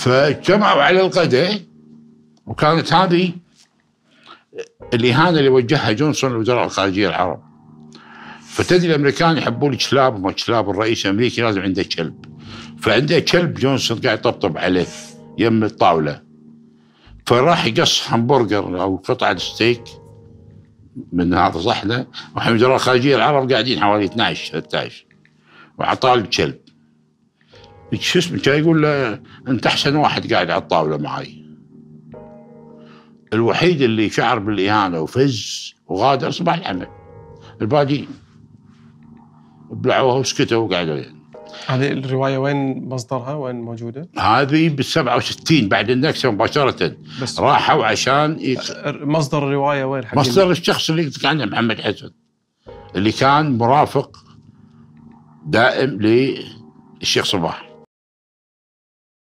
فاجتمعوا على الغداء، وكانت هذه الإهانة اللي وجهها جونسون لوزراء الخارجية العرب. فتدري الأمريكان يحبون الكلاب، وكلاب الرئيس الأمريكي لازم عنده كلب، فعنده كلب جونسون قاعد يطبطب عليه يم الطاولة، فراح يقص همبرجر أو قطعة ستيك من هذا صحنه، وزراء الخارجية العرب قاعدين حوالي 12 13 وعطاه الكلب. شو اسمه كان يقول له أنت أحسن واحد قاعد على الطاولة معي. الوحيد اللي شعر بالإهانة وفز وغادر صباح العمل، الباقي بلعوها وسكتوا وقعدوا. يعني هذه الرواية وين مصدرها؟ وين موجودة؟ هذه بال67 بعد النكسة مباشرة، بس راحوا عشان مصدر الرواية وين؟ مصدر الشخص اللي قلت عنه محمد حسن، اللي كان مرافق دائم للشيخ صباح.